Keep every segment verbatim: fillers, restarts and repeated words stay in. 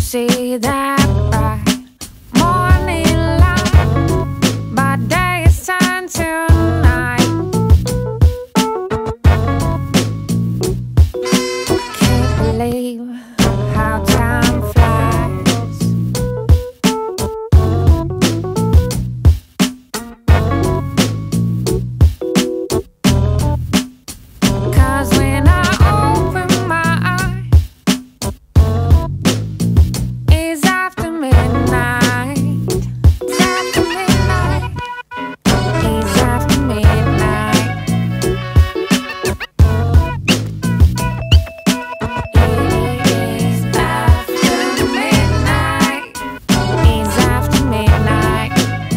see that bright morning light, but day is turned to night. Can't believe how time flies. Cause when I open my eyes, it's after midnight. It's after midnight. It's after midnight. It's after midnight. It's after midnight.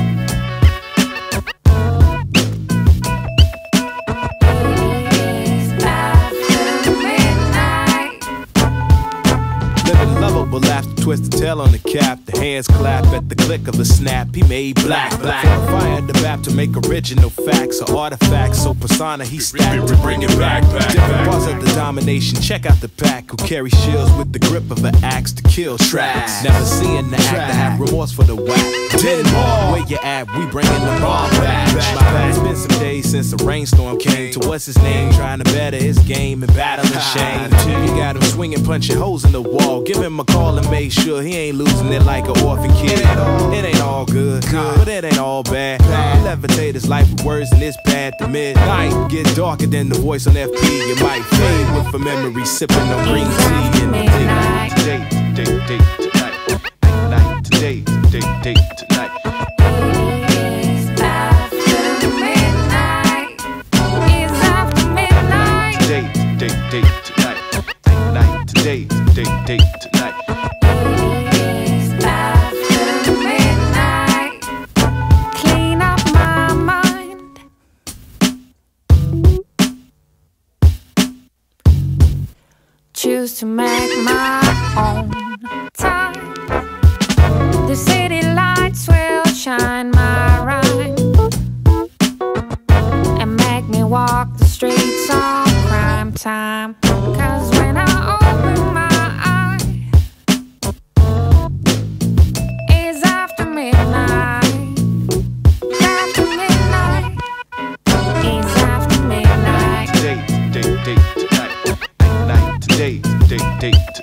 It's after midnight. Living lovable after twist the tail on the cap. The hands clap at the click of a snap. He made black, black. Fire the bap to make original facts or artifacts. So persona he stacked to bring it back, back. Different parts of the domination. Check out the pack who carry shields with the grip of an axe to kill tracks. Never seeing the act to have remorse for the whack. Ten more, where you at? We bringing the ball back. It's been some days since a rainstorm came. To what's his name? Trying to better his game and battling shame. You got him swinging, punching holes in the wall. Give him a call and make sure he ain't losing it like an orphan kid. It ain't all good, but it ain't all bad. Levitate his life with words and it's bad to midnight. Get darker than the voice on F P. You might fade with a memory, sipping on green tea in the day. Today, today, today, tonight, night, today, today, today, tonight. It's after midnight. It's after midnight. Today, today, today, tonight, night, today, today, today, tonight. It's after midnight. Clean up my mind. Choose to make my own time. The city lights will shine my rhyme and make me walk the streets on crime time. Cause when I open my eye, it's after midnight. It's after midnight. It's after midnight. Today, today, today, tonight, night, today, today, today, tonight.